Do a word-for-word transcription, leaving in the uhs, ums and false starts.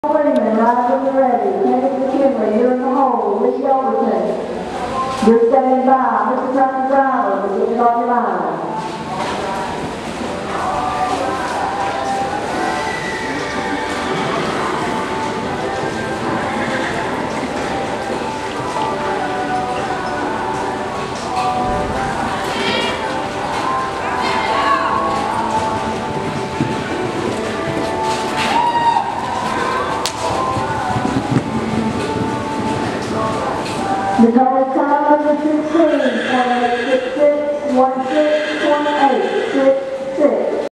Freeman, rise when you're ready. Kenneth McKinley, you're in the hole. Lee Overton, you're standing by. Mister Tucker Brown, we're getting on your line. The total time of the sixteen, point eight six six, one six.